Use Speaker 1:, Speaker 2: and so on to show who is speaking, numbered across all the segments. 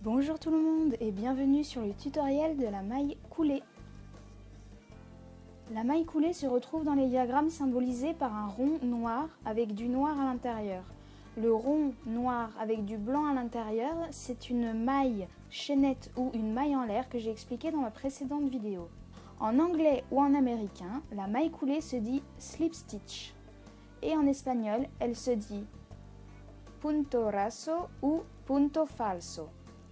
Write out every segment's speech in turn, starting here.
Speaker 1: Bonjour tout le monde et bienvenue sur le tutoriel de la maille coulée. La maille coulée se retrouve dans les diagrammes symbolisés par un rond noir avec du noir à l'intérieur. Le rond noir avec du blanc à l'intérieur, c'est une maille chaînette ou une maille en l'air que j'ai expliqué dans ma précédente vidéo. En anglais ou en américain, la maille coulée se dit slip stitch. Et en espagnol, elle se dit punto raso ou punto falso.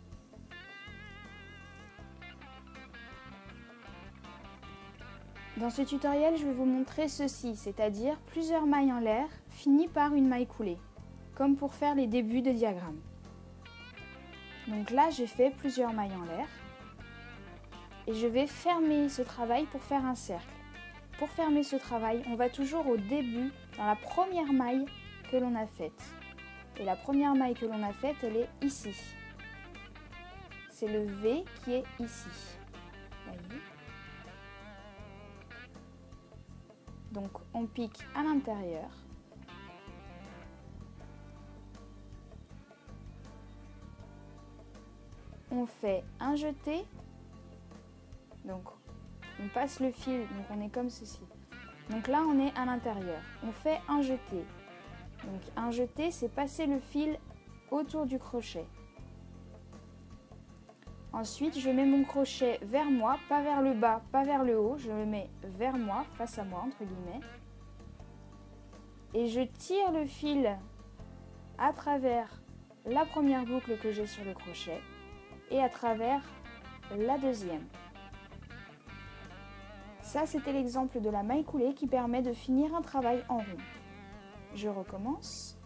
Speaker 1: Dans ce tutoriel, je vais vous montrer ceci, c'est-à-dire plusieurs mailles en l'air finies par une maille coulée, comme pour faire les débuts de diagramme. Donc là, j'ai fait plusieurs mailles en l'air et je vais fermer ce travail pour faire un cercle. Pour fermer ce travail, on va toujours au début, dans la première maille que l'on a faite. Et la première maille que l'on a faite, elle est ici. C'est le V qui est ici. Voyez ? Donc on pique à l'intérieur. On fait un jeté. Donc on passe le fil, donc on est comme ceci. Donc là on est à l'intérieur. On fait un jeté. Donc un jeté, c'est passer le fil autour du crochet. Ensuite, je mets mon crochet vers moi, pas vers le bas, pas vers le haut. Je le mets vers moi, face à moi, entre guillemets. Et je tire le fil à travers la première boucle que j'ai sur le crochet et à travers la deuxième. Ça, c'était l'exemple de la maille coulée qui permet de finir un travail en rond. Je recommence.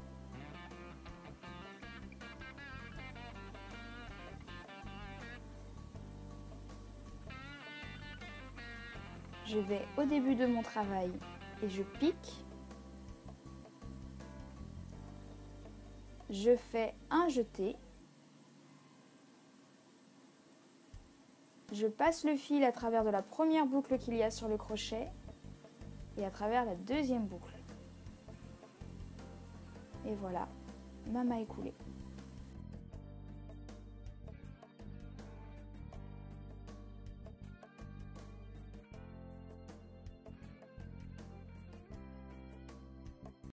Speaker 1: Je vais au début de mon travail et je pique. Je fais un jeté. Je passe le fil à travers de la première boucle qu'il y a sur le crochet et à travers la deuxième boucle. Et voilà, ma maille coulée.